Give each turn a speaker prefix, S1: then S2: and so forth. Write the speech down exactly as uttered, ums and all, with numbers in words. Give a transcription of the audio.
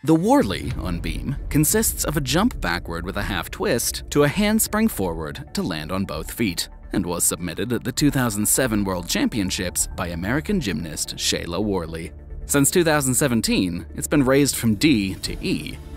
S1: The Worley on beam consists of a jump backward with a half twist to a handspring forward to land on both feet, and was submitted at the two thousand seven World Championships by American gymnast Shayla Worley. Since two thousand seventeen, it's been raised from D to E,